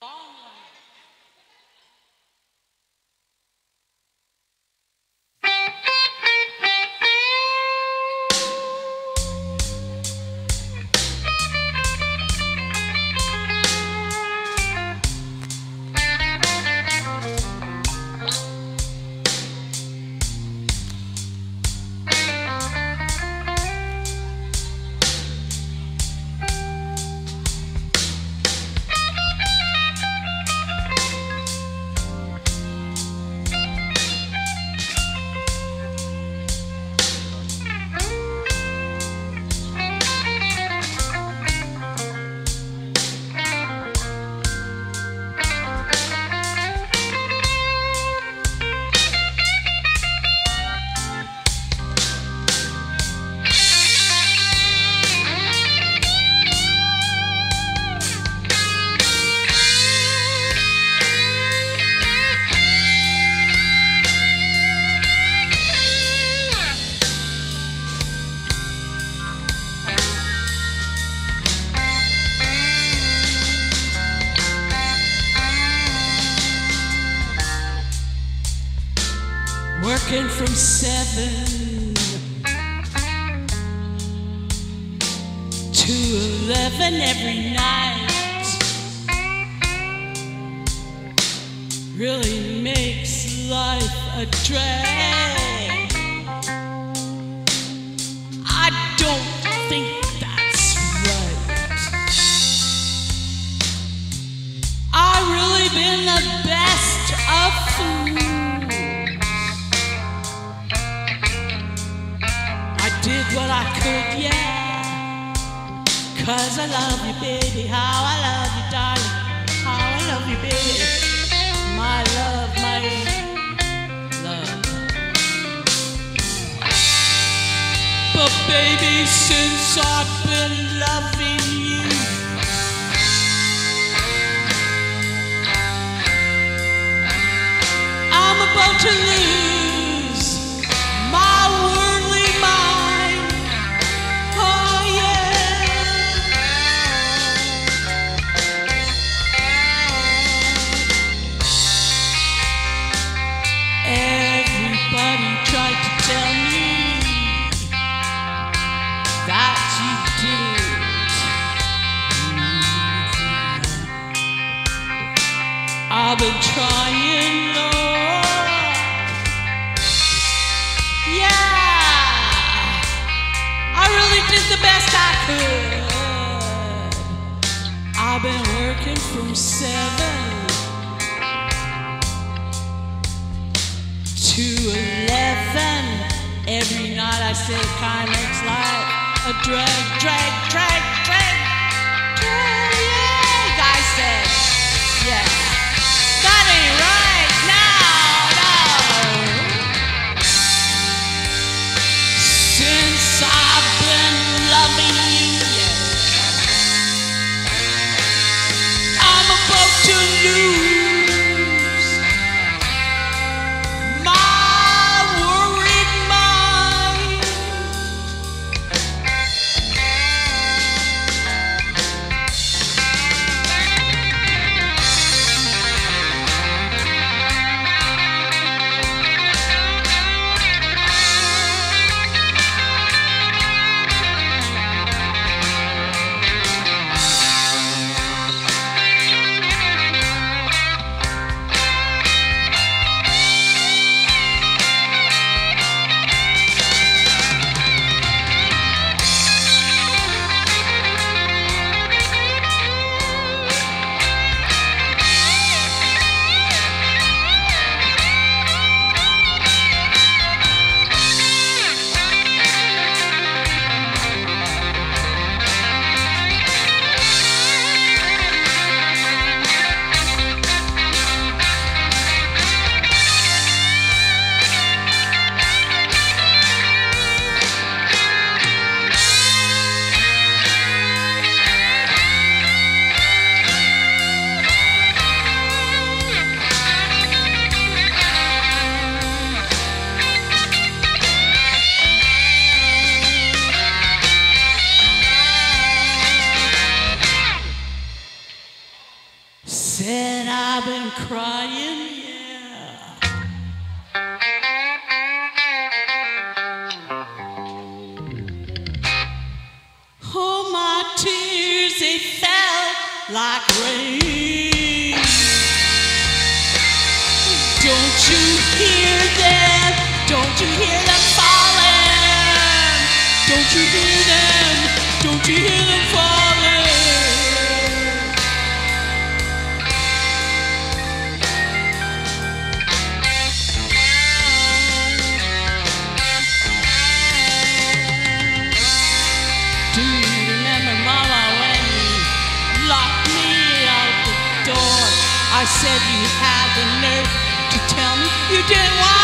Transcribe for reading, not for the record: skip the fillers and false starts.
Working from 7 to 11 every night really makes life a drag. I don't think that's right. I've really been the best of fools. Did what I could, yeah, 'cause I love you, baby. How I love you, darling. How I love you, baby. My love, my love. But baby, since I've been loving you, I'm about to lose my worldly mind. Oh yeah. Everybody tried to tell me that you didn't. I've been trying, Lord. Yeah, I really did the best I could. I've been working from 7 to 11 every night. I said it kind of looks like a drag, drag, drag, drag, drag. Yeah, guy said, yeah, that ain't right. No, no. Since I've been loving you, yeah, I'm about to lose my worried mind. I've been crying, yeah. Oh, my tears, they fell like rain. Don't you hear them? Don't you hear them falling? Don't you hear them? Don't you hear them falling? Do you remember, Mama, when you locked me out the door? I said you had the nerve to tell me you didn't want